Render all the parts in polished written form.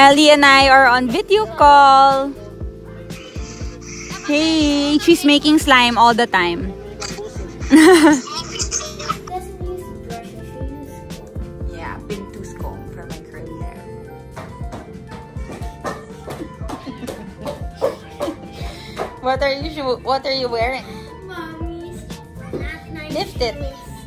Ellie and I are on video call. Hey, she's making slime all the time. Yeah, been to comb for my curly hair. What are you wearing? Mommy's not nice. Lift it.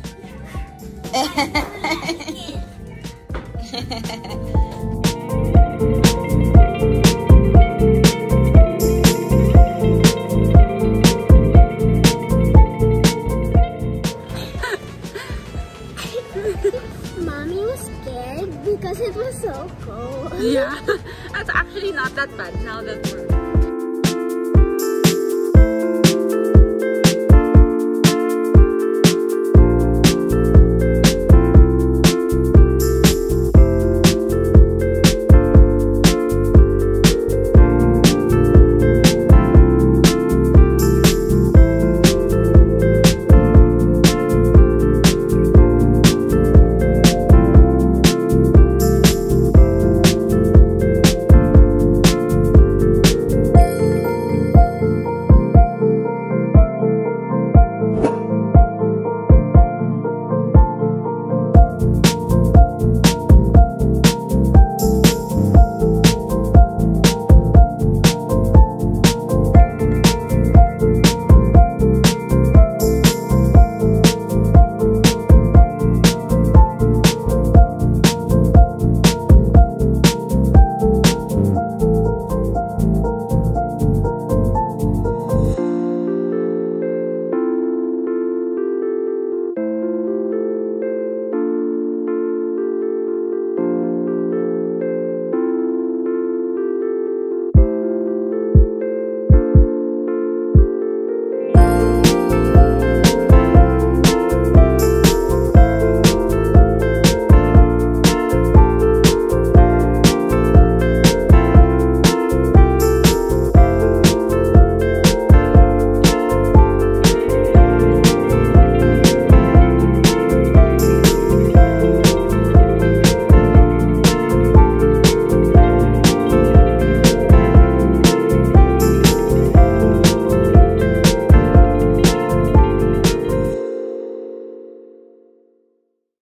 Mommy was scared because it was so cold. Yeah, that's actually not that bad now that we're